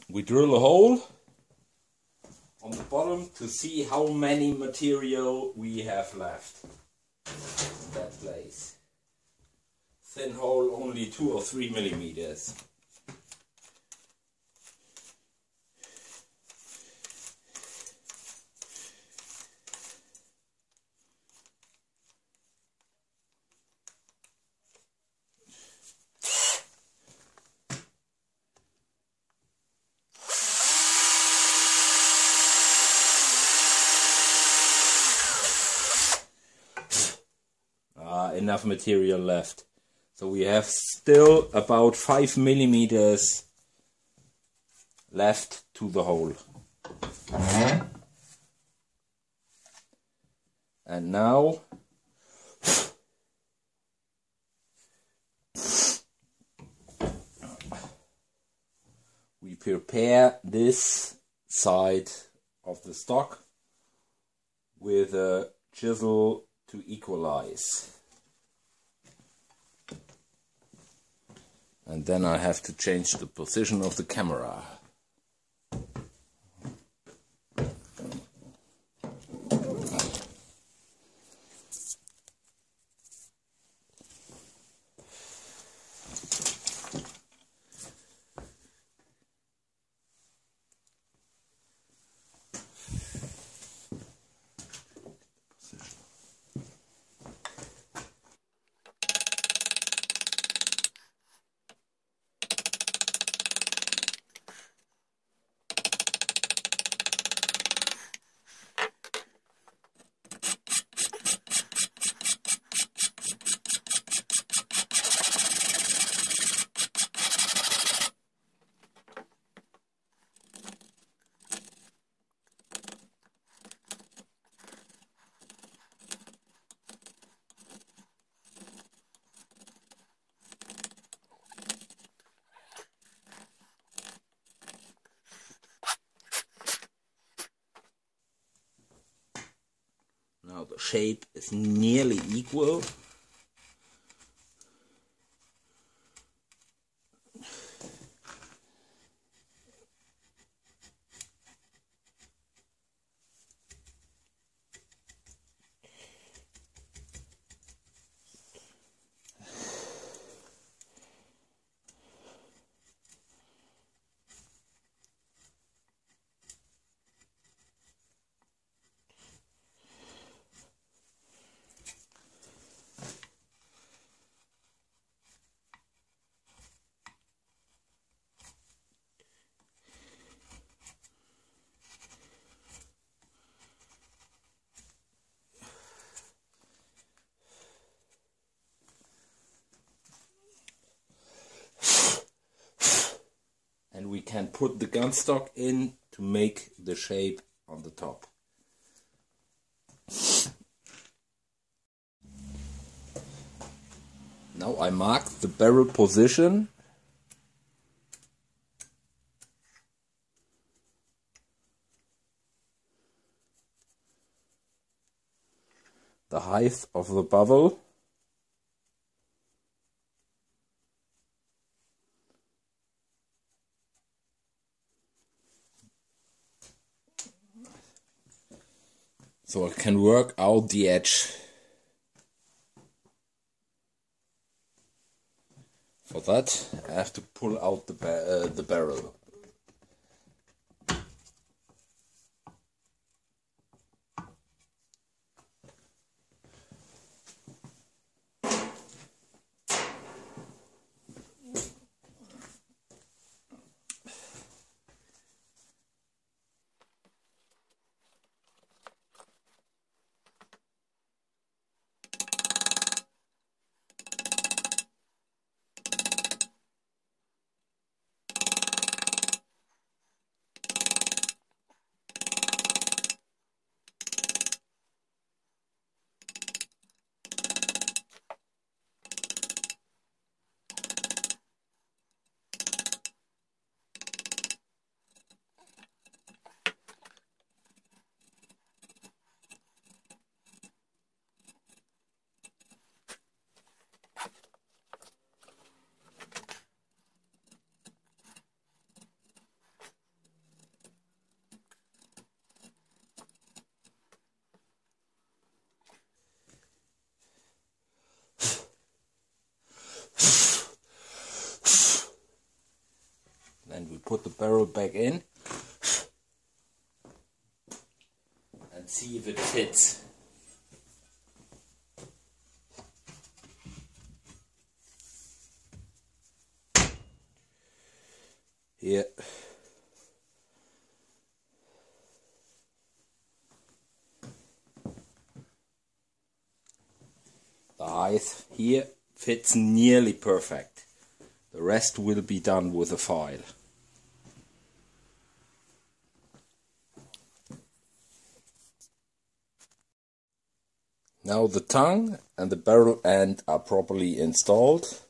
We drill a hole on the bottom to see how many material we have left in that place. Thin hole, only 2 or 3 millimeters. Enough material left. So we have still about 5 millimeters left to the hole. And now we prepare this side of the stock with a chisel to equalize. And then I have to change the position of the camera. Now the shape is nearly equal. And we can put the gunstock in to make the shape on the top. Now I mark the barrel position. The height of the barrel. So I can work out the edge. For that, I have to pull out the barrel. Then we put the barrel back in and see if it fits. Here. The height here fits nearly perfect. The rest will be done with a file. Now the tongue and the barrel end are properly installed.